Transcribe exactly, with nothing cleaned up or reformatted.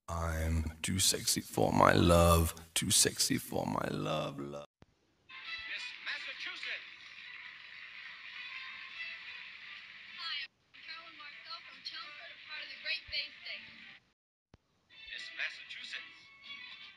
I'm too sexy for my love, too sexy for my love, love. Miss Massachusetts. Hi, I'm Carolyn Marcil from Chelmsford, a part of the Great Bay State. Miss Massachusetts.